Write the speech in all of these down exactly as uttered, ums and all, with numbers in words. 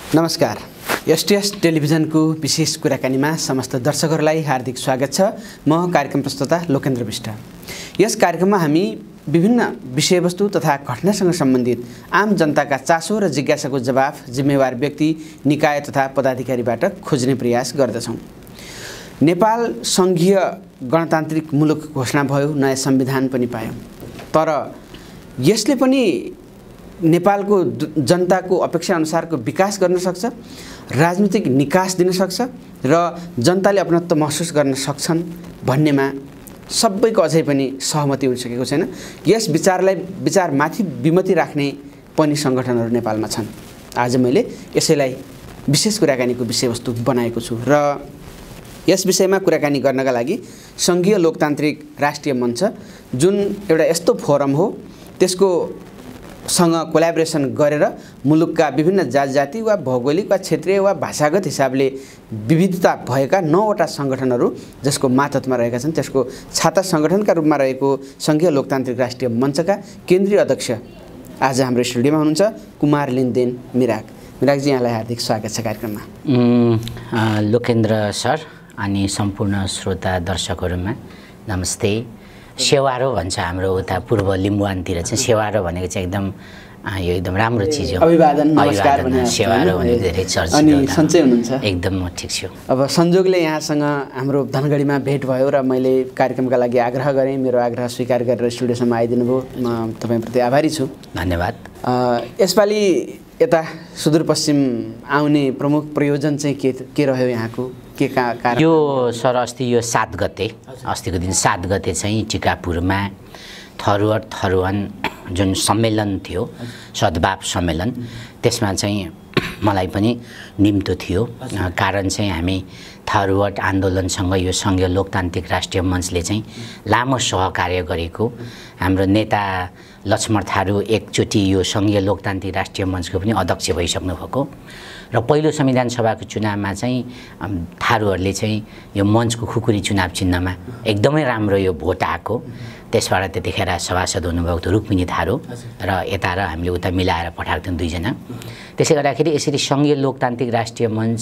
नमस्कार। एसटीएस टेलिभिजनको विशेष कुराकानीमा समस्त दर्शकहरूलाई हार्दिक स्वागत छ। म कार्यक्रम प्रस्तोता लोकेन्द्र विष्ट। यस कार्यक्रममा हामी विभिन्न विषयवस्तु तथा घटनासँग सम्बन्धित आम जनताका चासो र जिज्ञासाको जवाफ जिम्मेवार व्यक्ति, निकाय तथा पदाधिकारीबाट खोज्ने प्रयास गर्दछौँ। नेपाल सङ्घीय गणतान्त्रिक मुलुक घोषणा भयो, नयाँ संविधान पनि पायो, तर यसले पनि नेपालको जनताको अपेक्षा अनुसारको विकास गर्न सक्छ, राजनीतिक निकास दिन सक्छ र जनताले अपनत्व महसुस गर्न सक्छन् भन्नेमा सबैको अझै पनि सहमति हुन सकेको छैन। यस विचारलाई विचारमाथि विमति राख्ने पनि सङ्गठनहरू नेपालमा छन्। आज मैले यसैलाई विशेष कुराकानीको विषयवस्तु बनाएको छु र यस विषयमा कुराकानी गर्नका लागि सङ्घीय लोकतान्त्रिक राष्ट्रिय मञ्च जुन एउटा यस्तो फोरम हो, त्यसको सँग कोल्याबोरेसन गरेर मुलुकका विभिन्न जात जाति वा भौगोलिक वा क्षेत्रीय वा भाषागत हिसाबले विविधता भएका नौवटा सङ्गठनहरू जसको मातहतमा रहेका छन्, त्यसको छाता सङ्गठनका रूपमा रहेको सङ्घीय लोकतान्त्रिक राष्ट्रिय मञ्चका केन्द्रीय अध्यक्ष आज हाम्रो स्टुडियोमा हुनुहुन्छ कुमार लिनदेन मिराग। मिरागजी, यहाँलाई हार्दिक स्वागत छ कार्यक्रममा। लोकेन्द्र सर अनि सम्पूर्ण श्रोता दर्शकहरूमा नमस्ते। सेवारो भन्छ हाम्रो उता पूर्व लिम्बुवानतिर चाहिँ सेवारो भनेको चाहिँ एकदम यो एकदम राम्रो चिज हो। अभिवादन, नमस्कार भने सेवारो भनेको धेरै चर्चित। अनि सन्चै हुनुहुन्छ? एकदम म ठिक छु। अब संजोगले यहाँसँग हाम्रो धनगढीमा भेट भयो र मैले कार्यक्रमका लागि आग्रह गरेँ। मेरो आग्रह स्वीकार गरेर स्टुडियोसम्म आइदिनु भयो, म तपाईँप्रति आभारी छु। धन्यवाद। यसपालि यता सुदूरपश्चिम आउने प्रमुख प्रयोजन चाहिँ के के रह्यो यहाँको? के का कारण? यो सर अस्ति यो सात गते अस्तिको दिन सात गते चाहिँ टिकापुरमा थरुवर थरुवन जुन सम्मेलन थियो, सद्भाव सम्मेलन, त्यसमा चाहिँ मलाई पनि निम्तो थियो। कारण चाहिँ हामी थारूवट आन्दोलनसँग यो सङ्घीय लोकतान्त्रिक राष्ट्रिय मञ्चले चाहिँ लामो सहकार्य गरेको, हाम्रो नेता लक्ष्मण थारू एकचोटि यो सङ्घीय लोकतान्त्रिक राष्ट्रिय मञ्चको पनि अध्यक्ष भइसक्नु भएको र पहिलो संविधान सभाको चुनावमा चाहिँ थारूहरूले चाहिँ यो मञ्चको खुकुरी चुनाव चिन्हमा एकदमै राम्रो यो भोट आएको। त्यसबाट त्यतिखेर सभासद हुनुभएको थियो रुक्मिनी थारू र यता र हामीले उता मिलाएर पठाएको थियौँ दुईजना। त्यसै गर्दाखेरि यसरी सङ्घीय लोकतान्त्रिक राष्ट्रिय मञ्च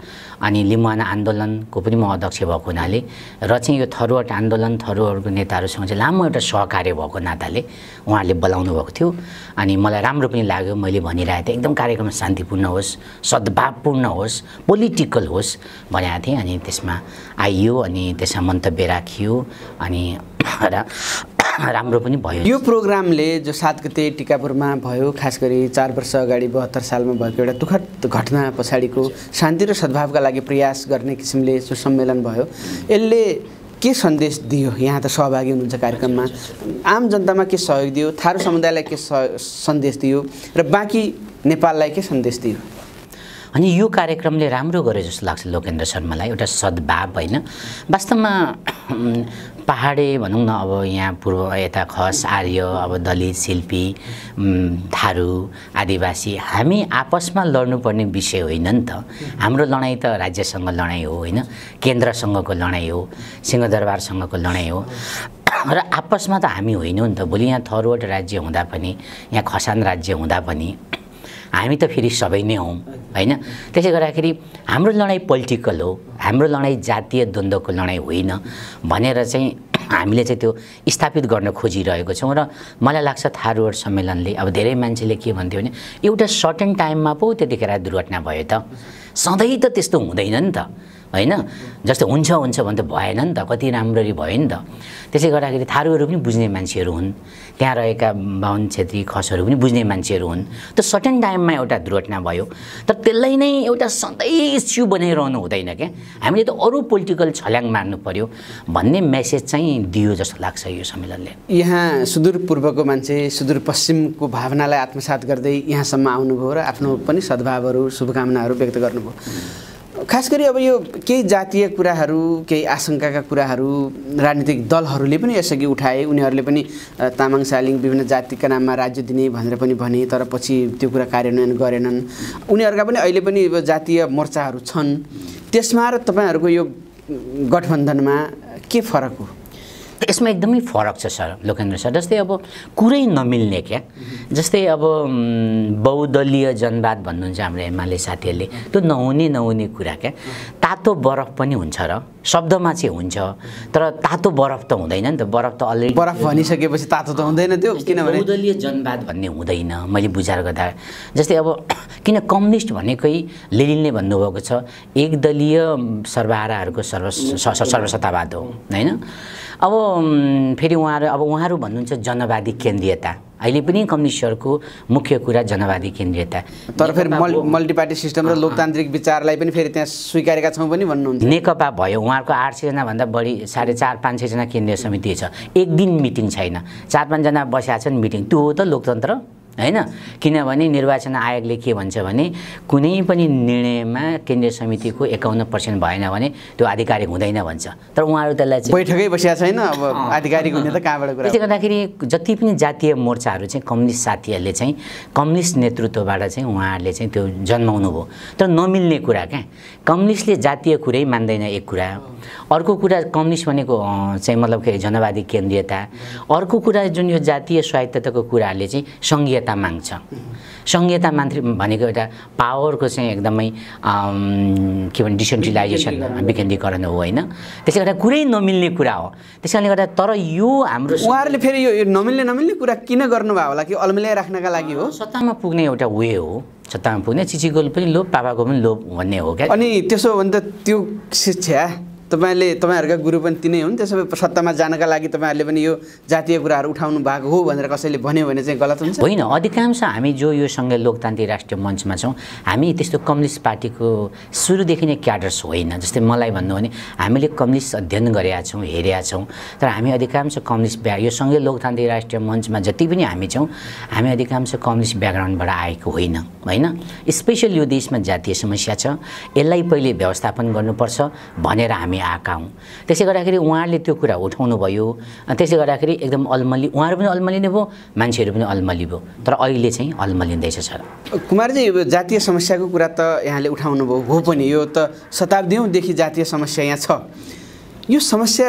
अनि लिम्बुवान आन्दोलनको पनि म अध्यक्ष भएको हुनाले र चाहिँ यो थरुवट आन्दोलन थरुहरूको नेताहरूसँग चाहिँ लामो एउटा सहकार्य भएको नाताले उहाँहरूले बोलाउनु भएको थियो। अनि मलाई राम्रो पनि लाग्यो। मैले भनिरहेको थिएँ एकदम कार्यक्रम शान्तिपूर्ण होस्, सद्भावपूर्ण होस्, पोलिटिकल होस् भनेको थिएँ। अनि त्यसमा आइयो अनि त्यसमा मन्तव्य राखियो अनि र राम्रो पनि भयो। यो प्रोग्रामले जो सात गते टिकापुरमा भयो, खास गरी चार वर्ष अगाडि बहत्तर सालमा भएको एउटा दुःखद घटना पछाडिको शान्ति र सद्भावका लागि प्रयास गर्ने किसिमले जो सम्मेलन भयो, यसले के सन्देश दियो? यहाँ त सहभागी हुनुहुन्छ कार्यक्रममा, आम जनतामा के सहयोग दियो, थारू समुदायलाई के सन्देश दियो र बाँकी नेपाललाई के सन्देश दियो? अनि यो कार्यक्रमले राम्रो गर्यो जस्तो लाग्छ लोकेन्द्र सर मलाई। एउटा सद्भाव होइन, वास्तवमा पहाडे भनौँ न, अब यहाँ पूर्व यता खस आर्य, अब दलित, शिल्पी, थारू, आदिवासी, हामी आपसमा लड्नुपर्ने विषय होइन नि त। हाम्रो लडाइँ त राज्यसँग लडाइँ हो होइन, केन्द्रसँगको लडाइँ हो, सिंहदरबारसँगको लडाइँ हो र आपसमा त हामी होइनौँ नि त। भोलि यहाँ थरुवट राज्य हुँदा पनि, यहाँ खसान राज्य हुँदा पनि हामी त फेरि सबै नै हौँ होइन। त्यसै गर्दाखेरि हाम्रो लडाइँ पोलिटिकल हो, हाम्रो लडाइँ जातीय द्वन्द्वको लडाइँ होइन भनेर चाहिँ हामीले चाहिँ त्यो स्थापित गर्न खोजिरहेको छौँ। र मलाई लाग्छ थारूवट सम्मेलनले, अब धेरै मान्छेले के भन्थ्यो भने एउटा सर्टेन टाइममा पो त्यतिखेर दुर्घटना भयो त, सधैँ त त्यस्तो हुँदैन नि त होइन, जस्तो हुन्छ हुन्छ भने त भएन नि त, कति राम्ररी भयो नि त। त्यसै गर्दाखेरि थारूहरू पनि बुझ्ने मान्छेहरू हुन्, त्यहाँ रहेका बाहुन क्षेत्री खसहरू पनि बुझ्ने मान्छेहरू हुन्। त सर्टेन टाइममा एउटा दुर्घटना भयो, तर त्यसलाई नै एउटा सधैँ इस्यु बनाइरहनु हुँदैन क्या। हामीले त अरू पोलिटिकल छल्याङ मार्नु पर्यो भन्ने मेसेज चाहिँ दियो जस्तो लाग्छ यो सम्मेलनले। यहाँ सुदूरपूर्वको मान्छे सुदूरपश्चिमको भावनालाई आत्मसात गर्दै यहाँसम्म आउनुभयो र आफ्नो पनि सद्भावहरू शुभकामनाहरू व्यक्त गर्नुभयो। खास गरी अब यो केही जातीय कुराहरू, केही आशंकाका कुराहरू राजनीतिक दलहरूले पनि यसअघि उठाए। उनीहरूले पनि तामाङ सालिङ विभिन्न जातिका नाममा राज्य दिने भनेर पनि भने, तर पछि त्यो कुरा कार्यान्वयन गरेनन्। उनीहरूका पनि अहिले पनि जातीय मोर्चाहरू छन्। त्यसमा र तपाईँहरूको यो गठबन्धनमा के फरक हो? यसमा एकदमै फरक छ सर लोकेन्द्र सर। जस्तै अब कुरै नमिल्ने क्या, जस्तै अब बहुदलीय जनवाद भन्नुहुन्छ हाम्रो एमाले साथीहरूले, त्यो नहुने नहुने कुरा क्या। तातो बरफ पनि हुन्छ र शब्दमा चाहिँ हुन्छ, तर तातो बरफ त हुँदैन नि त। बरफ त अलरेडी बरफ भनिसकेपछि तातो त हुँदैन त्यो, किनभने बहुदलीय जनवाद भन्ने हुँदैन मैले बुझाएर गर्दा। जस्तै अब किन कम्युनिस्ट भनेकै लेनिनले भन्नुभएको छ एकदलीय सर्वहाराहरूको सर्व सर्वसत्तावाद हो होइन। अब फेरि उहाँहरू अब उहाँहरू भन्नुहुन्छ जनवादी केन्द्रीयता, अहिले पनि कम्युनिस्टहरूको मुख्य कुरा जनवादी केन्द्रीयता। तर फेरि मल् मल्टी पार्टी सिस्टम र लोकतान्त्रिक विचारलाई पनि फेरि त्यहाँ स्वीकारेका छौँ पनि भन्नुहुन्छ। नेकपा भयो, उहाँहरूको आठ सयजनाभन्दा बढी साढे चार पाँच सयजना केन्द्रीय समिति छ, एक दिन मिटिङ छैन, चार पाँचजना बसेका छन् मिटिङ। त्यो हो त लोकतन्त्र होइन। किनभने निर्वाचन आयोगले के भन्छ भने कुनै पनि निर्णयमा केन्द्रीय समितिको एकाउन्न पर्सेन्ट भएन भने त्यो आधिकारिक हुँदैन भन्छ। तर उहाँहरू त्यसलाई चाहिँ बैठकै बसेका छैन, अब आधिकारिक हुने त कहाँबाट कुरा। त्यसले गर्दाखेरि जति पनि जातीय मोर्चाहरू चाहिँ कम्युनिस्ट साथीहरूले चाहिँ कम्युनिस्ट नेतृत्वबाट चाहिँ उहाँहरूले चाहिँ त्यो जन्माउनु भयो। तर नमिल्ने कुरा क्या, कम्युनिस्टले जातीय कुरै मान्दैन एक कुरा, अर्को कुरा कम्युनिस्ट भनेको चाहिँ मतलब के जनवादी केन्द्रीयता, अर्को कुरा जुन यो जातीय स्वायत्तताको कुराहरूले चाहिँ सङ्घीयता माग्छ। सङ्घीयता मान्त्री भनेको एउटा पावरको चाहिँ एकदमै के भन्छ डिसेन्ट्रलाइजेसन विकेन्द्रीकरण हो होइन। त्यसले गर्दा कुरै नमिल्ने कुरा हो। त्यसैले गर्दा तर यो हाम्रो उहाँहरूले फेरि यो नमिल्ने नमिल्ने कुरा किन गर्नुभयो होला कि अल्मल्याइ राख्नका लागि हो? सत्तामा पुग्ने एउटा वे हो, सत्तामा पुग्ने चिचीको पनि लोभ पापाको पनि लोभ भन्ने हो क्या। अनि त्यसो भने त त्यो शिक्षा तपाईँले तपाईँहरूका गुरु पनि तिनै हुन्, त्यसो भए सत्तामा जानका लागि तपाईँहरूले पनि यो जातीय कुराहरू उठाउनु भएको हो भनेर कसैले भन्यो भने चाहिँ गलत हुन्छ? होइन, अधिकांश हामी जो यो सँगै लोकतान्त्रिक राष्ट्रिय मञ्चमा छौँ हामी त्यस्तो कम्युनिस्ट पार्टीको सुरुदेखि नै क्याडर्स होइन। जस्तै मलाई भन्नु भने हामीले कम्युनिस्ट अध्ययन गरेका छौँ, हेरेका छौँ, तर हामी अधिकांश कम्युनिस्ट ब्या यो सँगै लोकतान्त्रिक राष्ट्रिय मञ्चमा जति पनि हामी छौँ हामी अधिकांश कम्युनिस्ट ब्याकग्राउन्डबाट आएको होइन होइन। स्पेसल यो देशमा जातीय समस्या छ, यसलाई पहिले व्यवस्थापन गर्नुपर्छ भनेर हामी आएका हौँ। त्यसै गर्दाखेरि उहाँहरूले त्यो कुरा उठाउनु भयो, त्यसले गर्दाखेरि एकदम अल्मली उहाँहरू पनि अल्मलिने भयो, मान्छेहरू पनि अल्मली भयो। तर अहिले चाहिँ अल्मलिँदैछ सर। कुमारजी, यो जातीय समस्याको कुरा त यहाँले उठाउनु भयो हो पनि, यो त शताब्दीौँदेखि जातीय समस्या यहाँ छ। यो समस्या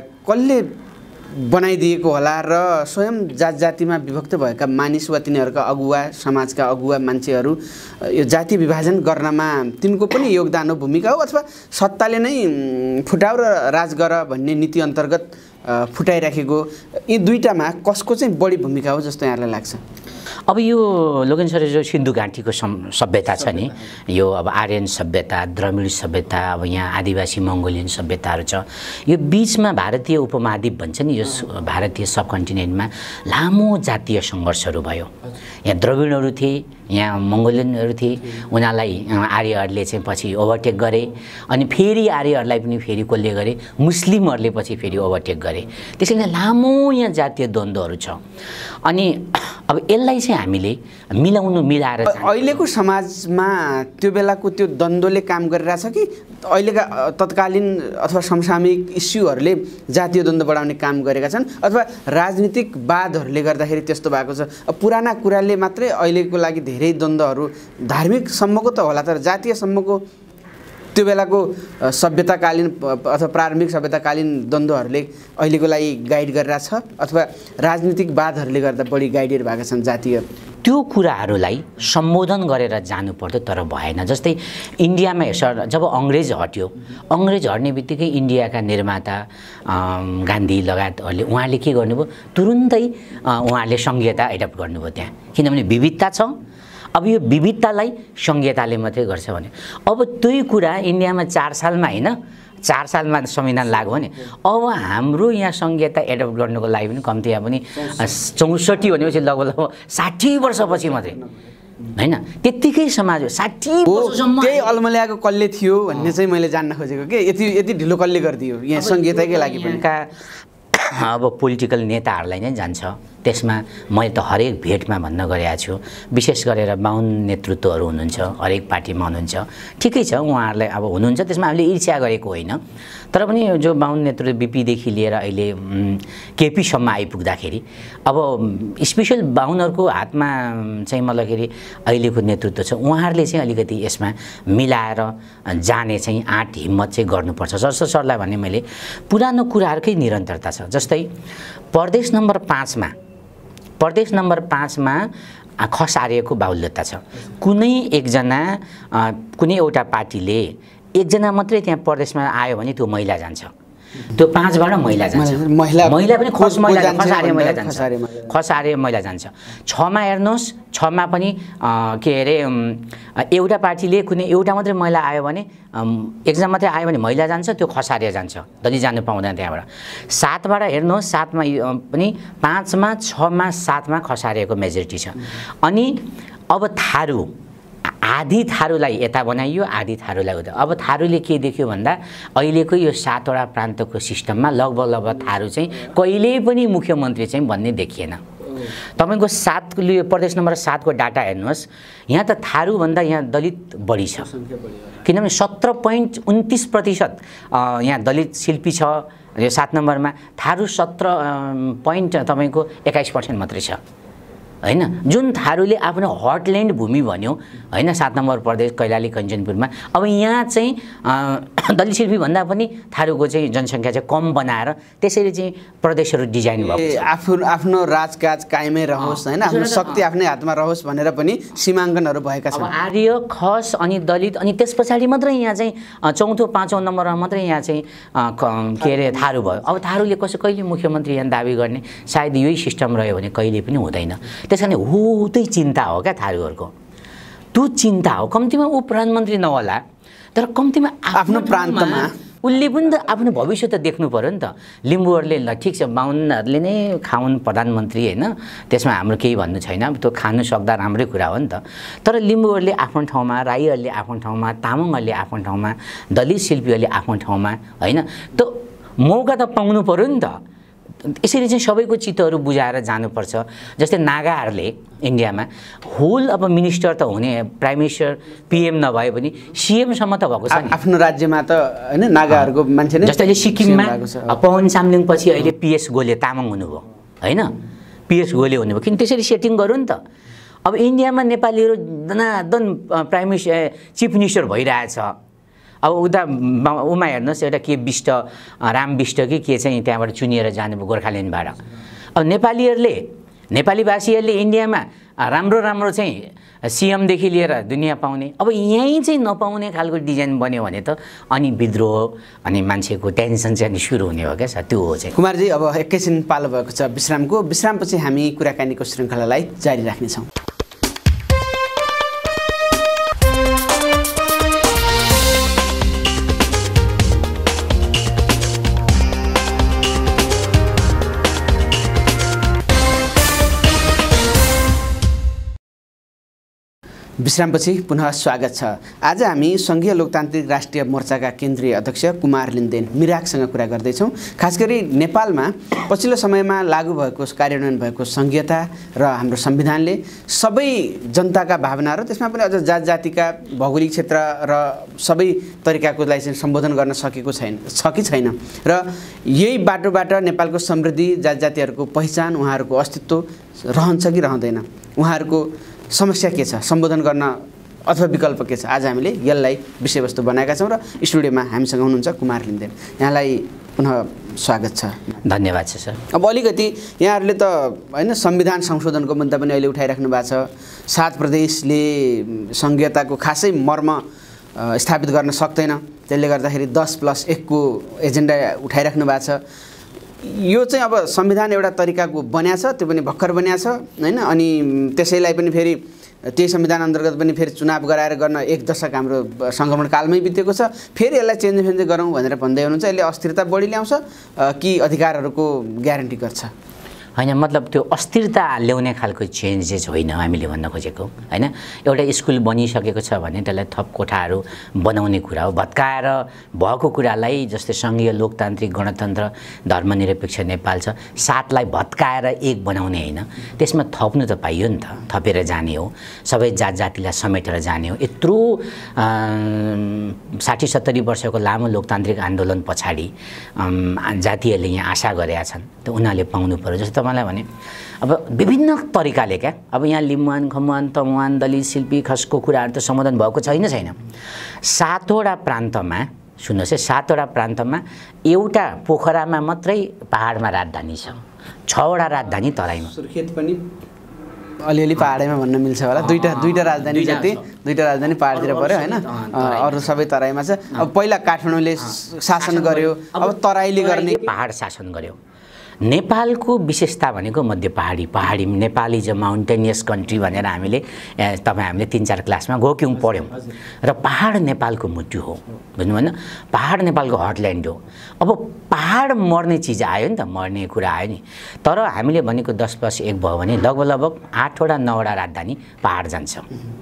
कसले बनाइदिएको होला र स्वयं जात जातिमा विभक्त भएका मानिस वा तिनीहरूका अगुवा समाजका अगुवा मान्छेहरू यो जाति विभाजन गर्नमा तिनको पनि योगदान हो, भूमिका हो, अथवा सत्ताले नै फुटाउ र राज गर भन्ने नीति अन्तर्गत फुटाइराखेको, यी दुईटामा कसको चाहिँ बढी भूमिका हो जस्तो यहाँलाई लाग्छ? अब यो लोकेन्द्र सर जो सिन्धु घाटीको सभ्यता छ नि, यो अब आर्यन सभ्यता, द्रविड सभ्यता, अब यहाँ आदिवासी मङ्गोलियन सभ्यताहरू छ, यो बिचमा भारतीय उपमहाद्वीप भन्छ नि, यो भारतीय सब कन्टिनेन्टमा लामो जातीय सङ्घर्षहरू भयो। यहाँ द्रविडहरू थिए, यहाँ मङ्गोलियनहरू थिए, उनीहरूलाई आर्यहरूले चाहिँ पछि ओभरटेक गरे, अनि फेरि आर्यहरूलाई पनि फेरि कसले गरे, मुस्लिमहरूले पछि फेरि ओभरटेक गरे। त्यसैले लामो यहाँ जातीय द्वन्द्वहरू छ। अनि अब यसलाई चाहिँ हामीले मिलाउनु मिलाएर अहिलेको समाजमा त्यो बेलाको त्यो द्वन्द्वले काम गरिरहेछ कि अहिलेका तत्कालीन अथवा समसामयिक इस्युहरूले जातीय द्वन्द्व बढाउने काम गरेका छन्, अथवा राजनीतिक वादहरूले गर्दाखेरि त्यस्तो भएको छ? पुराना कुराले मात्रै अहिलेको लागि धेरै द्वन्द्वहरू धार्मिक सम्मको त होला, तर जातीय सम्मको त्यो बेलाको सभ्यताकालीन अथवा प्रारम्भिक सभ्यताकालीन द्वन्द्वहरूले अहिलेको लागि गाइड गरिरहेछ, अथवा राजनीतिक वादहरूले गर्दा बढी गाइडेड भएका छन् जातीय? त्यो कुराहरूलाई सम्बोधन गरेर जानु पर्थ्यो, तर भएन। जस्तै इन्डियामा हेर्छ, जब अङ्ग्रेज हट्यो, अङ्ग्रेज हट्ने बित्तिकै इन्डियाका निर्माता गान्धी लगायतहरूले उहाँहरूले के गर्नुभयो, तुरुन्तै उहाँहरूले सङ्घीयता एडप्ट गर्नुभयो त्यहाँ, किनभने विविधता छ। अब यो विविधतालाई सङ्घीयताले मात्रै गर्छ भने अब त्यही कुरा इन्डियामा चार सालमा होइन चार सालमा संविधान लागू भने अब हाम्रो यहाँ सङ्घीयता एडप्ट गर्नुको लागि पनि कम्तीमा पनि चौसठी भनेपछि लगभग लगभग साठी वर्षपछि मात्रै होइन, त्यत्तिकै समाज हो। साठी वर्षसम्म त्यही अल्मल्याएको कसले थियो भन्ने चाहिँ मैले जान्न खोजेको के, यति यति ढिलो कसले गरिदियो यहाँ सङ्घीयताकै लागि पनि? अब पोलिटिकल नेताहरूलाई नै जान्छ, त्यसमा मैले त हरेक भेटमा भन्न गरेको छु, विशेष गरेर बाहुन नेतृत्वहरू हुनुहुन्छ, हरेक पार्टीमा हुनुहुन्छ, ठिकै छ उहाँहरूलाई अब हुनुहुन्छ, त्यसमा हामीले ईर्ष्या गरेको होइन। तर पनि जो बाहुन नेतृत्व बिपीदेखि लिएर अहिले केपीसम्म आइपुग्दाखेरि अब स्पेसल बाहुनहरूको हातमा चाहिँ मल्लखेरि अहिलेको नेतृत्व छ, उहाँहरूले चाहिँ अलिकति यसमा मिलाएर जाने चाहिँ आँट हिम्मत चाहिँ गर्नुपर्छ जस्तो सरलाई भने मैले पुरानो कुराहरूकै निरन्तरता छ। जस्तै प्रदेश नम्बर पाँचमा प्रदेश नम्बर पाँचमा खस आर्यको बाहुल्यता छ। कुनै एकजना कुनै एउटा पार्टीले एकजना मात्रै त्यहाँ प्रदेशमा आयो भने त्यो महिला जान्छ, त्यो पाँचबाट महिला जान्छ, महिला महिला पनि खस महिला खस आर्य महिला जान्छ, खस आर्य महिला जान्छ। छमा हेर्नुहोस्, छमा पनि के अरे एउटा पार्टीले कुनै एउटा मात्रै महिला आयो भने एकजना मात्रै आयो भने महिला जान्छ, त्यो खस आर्य जान्छ, दलित जानु पाउँदैन त्यहाँबाट। सातबाट हेर्नुहोस्, सातमा पनि पाँचमा छमा सातमा खस आर्यको मेजोरिटी छ। अनि अब थारू आधी थारूलाई यता बनाइयो, आधी थारूलाई उता। अब थारूले के देख्यो भन्दा अहिलेको यो सातवटा प्रान्तको सिस्टममा लगभग लगभग थारू चाहिँ कहिल्यै पनि मुख्यमन्त्री चाहिँ भन्ने देखिएन। तपाईको सात प्रदेश नम्बर सातको डाटा हेर्नुहोस्, यहाँ त थारूभन्दा यहाँ दलित बढी छ, किनभने सत्र पोइन्ट उन्तिस प्रतिशत यहाँ दलित शिल्पी छ यो सात नम्बरमा, थारू सत्र पोइन्ट तपाईँको एक्काइस पर्सेन्ट मात्रै छ हैन। जुन थारूले आफ्नो हटल्यान्ड भूमि भन्यो हैन, सात नम्बर प्रदेश कैलाली कञ्चनपुरमा, अब यहाँ चाहिँ दलित शिल्पी भन्दा पनि थारूको चाहिँ जनसङ्ख्या चाहिँ कम बनाएर त्यसरी चाहिँ प्रदेशहरू डिजाइन भएको छ। आफ्नो आफ्नो राजकाज कायमै रहोस् हैन, आफ्नो शक्ति आफ्नै हातमा रहोस् भनेर पनि सीमाङ्कनहरू भएका छन्। आर्य, खस अनि दलित अनि त्यस पछाडि मात्रै यहाँ चाहिँ चौथो पाँचौँ नम्बरमा मात्रै यहाँ चाहिँ के अरे थारू भयो। अब थारूले कसै कहिले मुख्यमन्त्री यहाँ दाबी गर्ने सायद यही सिस्टम रह्यो भने कहिले पनि हुँदैन। त्यस कारण हो त्यही चिन्ता हो क्या थारूहरूको, त्यो चिन्ता हो। कम्तीमा ऊ प्रधानमन्त्री नहोला तर कम्तीमा आफ्नो प्रान्तमा उसले पनि त आफ्नो भविष्य त देख्नु पर्यो नि त। लिम्बूहरूले ल ठिक छ बाहुनहरूले नै खाउन् प्रधानमन्त्री होइन, त्यसमा हाम्रो केही भन्नु छैन, त्यो खानु सक्दा राम्रै कुरा हो नि त। तर लिम्बूहरूले आफ्नो ठाउँमा, राईहरूले आफ्नो ठाउँमा, तामाङहरूले आफ्नो ठाउँमा, दलित शिल्पीहरूले आफ्नो ठाउँमा होइन, त्यो मौका त पाउनु पर्यो नि त। यसरी चाहिँ सबैको चित्तहरू बुझाएर जानुपर्छ। जस्तै नागाहरूले इन्डियामा होल अब मिनिस्टर त हुने, प्राइम मिनिस्टर पिएम नभए पनि सिएमसम्म त भएको छ नि आफ्नो राज्यमा त हैन, नागाहरूको मान्छे नै। जस्तै अहिले सिक्किममा पवन चामलिङ पछि अहिले पिएस गोले तामाङ हुनुभयो हैन, पिएस गोले हुनुभयो, किन त्यसरी सेटिङ गरौँ नि त। अब इन्डियामा नेपालीहरू दनादन प्राइम मिनिस्टर चिफ मिनिस्टर भइरहेछ। अब उता उमा हेर्नुहोस्, एउटा के विष्ट राम विष्ट कि के चाहिँ त्यहाँबाट चुनिएर जानुभयो गोर्खाल्यान्डबाट। अब नेपालीहरूले नेपालीभाषीहरूले इन्डियामा राम्रो राम्रो चाहिँ सिएमदेखि लिएर दुनियाँ पाउने, अब यहीँ चाहिँ नपाउने खालको डिजाइन बन्यो भने त अनि विद्रोह अनि मान्छेको टेन्सन चाहिँ सुरु हुने हो क्या, त्यो हो चाहिँ। कुमारजी अब एकैछिन पालो भएको छ विश्रामको, विश्रामपछि हामी कुराकानीको श्रृङ्खलालाई जारी राख्नेछौँ। विश्रामपछि पुनः स्वागत छ। आज हामी सङ्घीय लोकतान्त्रिक राष्ट्रिय मोर्चाका केन्द्रीय अध्यक्ष कुमार लिन्देन मिरागसँग कुरा गर्दैछौँ। खास गरी नेपालमा पछिल्लो समयमा लागू भएको कार्यान्वयन भएको सङ्घीयता र हाम्रो संविधानले सबै जनताका भावना र त्यसमा पनि अझ जात जातिका भौगोलिक क्षेत्र र सबै तरिकाकोलाई चाहिँ सम्बोधन गर्न सकेको छैन छ कि छैन, र यही बाटोबाट नेपालको समृद्धि, जात जातिहरूको पहिचान, उहाँहरूको अस्तित्व रहन्छ कि रहँदैन, उहाँहरूको समस्या के छ, सम्बोधन गर्न अथवा विकल्प के छ, आज हामीले यसलाई विषयवस्तु बनाएका छौँ। र स्टुडियोमा हामीसँग हुनुहुन्छ कुमार लिन्देन, यहाँलाई पुनः स्वागत छ। धन्यवाद छ सर। अब अलिकति यहाँहरूले त होइन संविधान संशोधनको मुद्दा पनि अहिले उठाइराख्नु भएको छ। सात प्रदेशले सङ्घीयताको खासै मर्म स्थापित गर्न सक्दैन, त्यसले गर्दाखेरि दस प्लस एकको एजेन्डा उठाइराख्नु भएको छ। यो चाहिँ अब संविधान एउटा तरिकाको बन्या छ, त्यो पनि भर्खर बन्या छ हैन, अनि त्यसैलाई पनि फेरि त्यही संविधान अन्तर्गत पनि फेरि चुनाव गराएर गर्न एक दशक हाम्रो सङ्क्रमण कालमै बितेको छ। फेरि यसलाई चेन्ज फेन्ज गरौँ भनेर भन्दै हुनुहुन्छ। यसले अस्थिरता बढी ल्याउँछ कि अधिकारहरूको ग्यारेन्टी गर्छ? होइन मतलब त्यो अस्थिरता ल्याउने खालको चेन्जेस होइन हामीले भन्न खोजेको होइन। एउटा स्कुल बनिसकेको छ भने त्यसलाई थप कोठाहरू बनाउने कुरा हो। भत्काएर भएको कुरालाई जस्तै सङ्घीय लोकतान्त्रिक गणतन्त्र धर्मनिरपेक्ष नेपाल छ, सातलाई भत्काएर एक बनाउने होइन, त्यसमा थप्नु त पाइयो नि त, थपेर जाने हो, सबै जात जातिलाई समेटेर जाने हो। यत्रो साठी सत्तरी वर्षको लामो लोकतान्त्रिक आन्दोलन पछाडि जातिहरूले यहाँ आशा गरेका छन्, त उनीहरूले पाउनु पर्यो। जस्तो तपाईँलाई भने अब विभिन्न तरिकाले क्या, अब यहाँ लिम्बुवान खमुवान तमुवान दलित शिल्पी खसको कुराहरू त सम्बोधन भएको छैन छैन। सातवटा प्रान्तमा सुन्नुहोस् है, सातवटा प्रान्तमा एउटा पोखरामा मात्रै पहाडमा राजधानी छ, छवटा राजधानी तराईमा। सुर्खेत पनि अलिअलि पहाडैमा भन्न मिल्छ होला, दुईटा दुईटा राजधानी जति दुईटा राजधानी पहाडतिर पर्यो होइन, अरू सबै तराईमा छ। अब पहिला काठमाडौँले शासन गर्यो, अब तराईले गर्ने पहाड शासन गर्यो। नेपालको विशेषता भनेको मध्य पहाडी पहाडी Nepal is a mountainous country भनेर हामीले तपाईँ हामीले तिन चार क्लासमा गयौँ पढ्यौँ। र पहाड नेपालको मुटु हो बुझ्नु भएन, पहाड नेपालको हटल्यान्ड हो। अब पहाड मर्ने चिज आयो नि त, मर्ने कुरा आयो नि। तर हामीले भनेको दस प्लस एक भयो भने लगभग लगभग आठवटा नौवटा राजधानी पहाड जान्छ।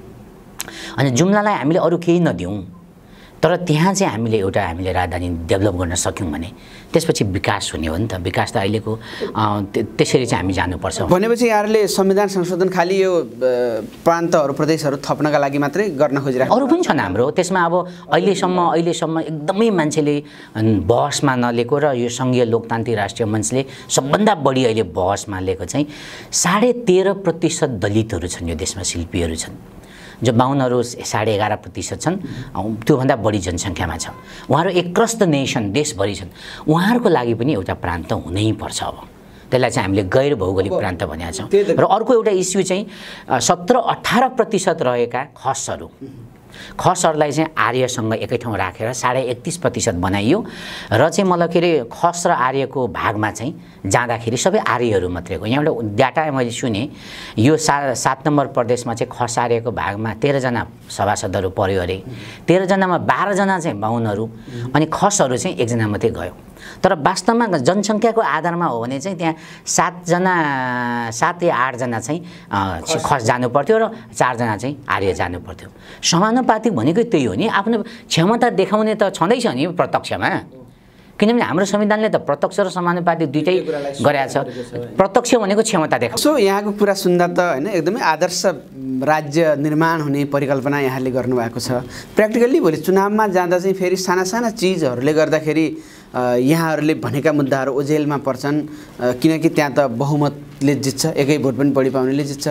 अनि जुम्लालाई हामीले अरू केही नदिउँ, तर त्यहाँ चाहिँ हामीले एउटा हामीले राजधानी डेभलप गर्न सक्यौँ भने त्यसपछि विकास हुने हो नि त। विकास त अहिलेको त्यसरी चाहिँ हामी जानुपर्छ। भनेपछि यहाँहरूले संविधान संशोधन खालि यो प्रान्तहरू प्रदेशहरू थप्नका लागि मात्रै गर्न खोजिरहेको? अरू पनि छन् हाम्रो त्यसमा। अब अहिलेसम्म अहिलेसम्म एकदमै मान्छेले बहसमा नलिएको र यो सङ्घीय लोकतान्त्रिक राष्ट्रिय मञ्चले सबभन्दा बढी अहिले बहसमा लिएको चाहिँ साढे तेह्र प्रतिशत दलितहरू छन् यो देशमा, शिल्पीहरू छन्, जो बाहुनहरू साढे एघार प्रतिशत छन्, त्योभन्दा बढी जनसङ्ख्यामा छ। उहाँहरू एक क्रस द नेसन देशभरि छन्, उहाँहरूको लागि पनि एउटा प्रान्त हुनैपर्छ। अब त्यसलाई चाहिँ हामीले गैर भौगोलिक प्रान्त भनेका छौँ। र अर्को एउटा इस्यु चाहिँ सत्र अठार प्रतिशत रहेका खसहरू खसहरूलाई चाहिँ आर्यसँग एकै ठाउँ राखेर साढे एकतिस प्रतिशत बनाइयो। र चाहिँ मलाई के अरे खस र आर्यको भागमा चाहिँ जाँदाखेरि सबै आर्यहरू मात्रै हो। यहाँ एउटा डाटा मैले सुने, यो सा सात नम्बर प्रदेशमा चाहिँ खस आर्यको भागमा तेह्रजना सभासदहरू पऱ्यो अरे, तेह्रजनामा बाह्रजना चाहिँ बाहुनहरू अनि खसहरू चाहिँ एकजना मात्रै गयो। तर वास्तवमा जनसङ्ख्याको आधारमा हो भने चाहिँ त्यहाँ सातजना सात या आठजना चाहिँ खस जानु पर्थ्यो र चारजना चाहिँ आर्य जानु पर्थ्यो। समानुपातिक भनेको त्यही हो नि, आफ्नो क्षमता देखाउने त छँदैछ नि प्रत्यक्षमा, किनभने हाम्रो संविधानले त प्रत्यक्ष र समानुपातिक दुइटै गरेको छ। प्रत्यक्ष भनेको क्षमता देखाउ। सो यहाँको कुरा सुन्दा त होइन एकदमै आदर्श राज्य निर्माण हुने परिकल्पना यहाँले गर्नुभएको छ। प्र्याक्टिकल्ली भोलि चुनावमा जाँदा चाहिँ फेरि साना साना चिजहरूले गर्दाखेरि यहाँहरूले भनेका मुद्दाहरू ओझेलमा पर्छन्, किनकि त्यहाँ त बहुमतले जित्छ, एकै भोट पनि बढी पाउनेले जित्छ।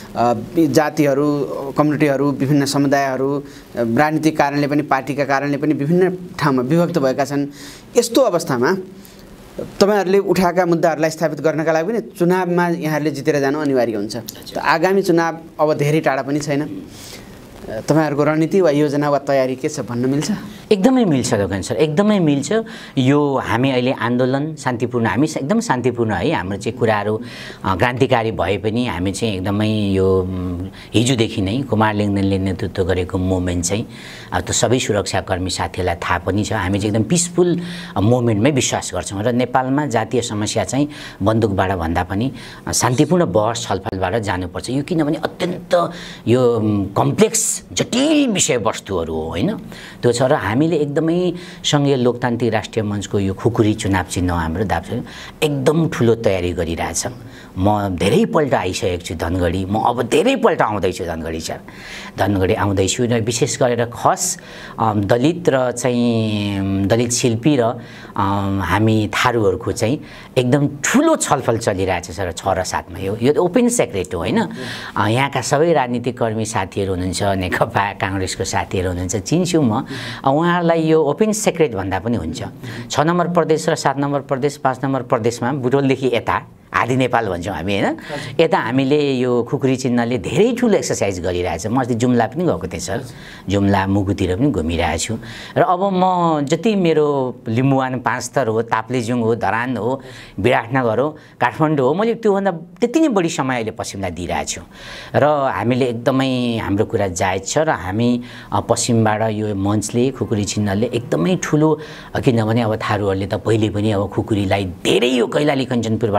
जातिहरू, कम्युनिटीहरू, विभिन्न समुदायहरू राजनीतिक कारणले पनि पार्टीका कारणले पनि विभिन्न ठाउँमा विभक्त भएका छन्। यस्तो अवस्थामा तपाईहरुले उठाएका मुद्दाहरूलाई स्थापित गर्नका लागि पनि चुनावमा यहाँहरूले जितेर जानु अनिवार्य हुन्छ। त आगामी चुनाव अब धेरै टाढा पनि छैन, तपाईहरुको रणनीति वा योजना वा तयारी के छ भन्न मिल्छ? एकदमै मिल्छ दोकान सर, एकदमै मिल्छ। यो हामी अहिले आन्दोलन शान्तिपूर्ण, हामी एकदम शान्तिपूर्ण है, हाम्रो चाहिँ कुराहरू क्रान्तिकारी भए पनि हामी चाहिँ एकदमै यो हिजोदेखि नै कुमार लिङ्गदेनले नेतृत्व गरेको मुभमेन्ट चाहिँ अब त सबै सुरक्षाकर्मी साथीहरूलाई थाहा पनि छ, हामी चाहिँ एकदम पिसफुल मुभमेन्टमै विश्वास गर्छौँ र नेपालमा जातीय समस्या चाहिँ बन्दुकबाट भन्दा पनि शान्तिपूर्ण बहस छलफलबाट जानुपर्छ। यो किनभने अत्यन्त यो कम्प्लेक्स जटिल विषयवस्तुहरू हो होइन, त्यो छ। र हामीले एकदमै सङ्घीय लोकतान्त्रिक राष्ट्रिय मञ्चको यो खुकुरी चुनाव चिन्ह हाम्रो दाप्छ एकदम ठुलो तयारी गरिरहेछ। म धेरैपल्ट आइसकेको छु धनगढी, म अब धेरैपल्ट आउँदैछु धनगढी सर, धनगढी आउँदैछु। र विशेष गरेर खस दलित र चाहिँ दलित शिल्पी र हामी थारूहरूको चाहिँ एकदम ठुलो छलफल चलिरहेछ सर छ र सातमा। यो यो ओपन सेक्रेट हो होइन, यहाँका सबै राजनीतिक कर्मी साथीहरू हुनुहुन्छ, नेकपा काङ्ग्रेसको साथीहरू हुनुहुन्छ, चिन्छु म, उहाँहरूलाई यो ओपन सेक्रेट भन्दा पनि हुन्छ। छ नम्बर प्रदेश र सात नम्बर प्रदेश पाँच नम्बर प्रदेशमा बुटोलदेखि यता आदि नेपाल भन्छौँ हामी होइन, यता हामीले यो खुकुरी चिन्हले धेरै ठुलो एक्सर्साइज गरिरहेछ। म अस्ति जुम्ला पनि गएको थिएँ सर, जुम्ला मुगुतिर पनि घुमिरहेको छु। र अब म जति मेरो लिम्बुवान पाँच थर हो, ताप्लेजुङ हो, धरान हो, विराटनगर हो, काठमाडौँ हो, मैले त्योभन्दा त्यति नै बढी समय अहिले पश्चिमलाई दिइरहेको छु। र हामीले एकदमै हाम्रो कुरा जायज छ र हामी पश्चिमबाट यो मञ्चले खुकुरी चिन्हले एकदमै ठुलो, किनभने अब थारूहरूले त पहिले पनि अब खुकुरीलाई धेरै यो कैलाली कञ्चनपुरबाट भोट आएको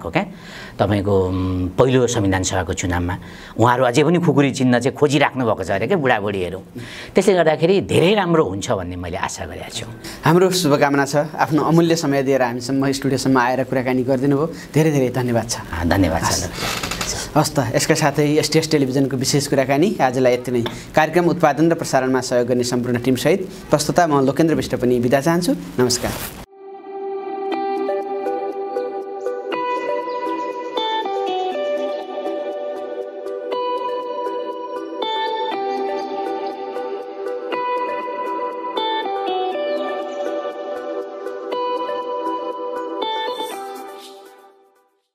भएको क्या तपाईँको पहिलो संविधान सभाको चुनावमा उहाँहरू अझै पनि खुकुरी चिन्ह चाहिँ खोजिराख्नु भएको छ अरे क्या बुढाबुढीहरू। त्यसले गर्दाखेरि धेरै राम्रो हुन्छ भन्ने मैले आशा गरेको छु। हाम्रो शुभकामना छ। आफ्नो अमूल्य समय दिएर हामीसम्म स्टुडियोसम्म आएर कुराकानी गरिदिनु भयो, धेरै धेरै धन्यवाद छ। धन्यवाद छ। हस् त, यसका साथै एसटिएस टेलिभिजनको विशेष कुराकानी आजलाई यति नै। कार्यक्रम उत्पादन र प्रसारणमा सहयोग गर्ने सम्पूर्ण टिमसहित प्रस्तुता म लोकेन्द्र विष्ट पनि बिदा चाहन्छु। नमस्कार।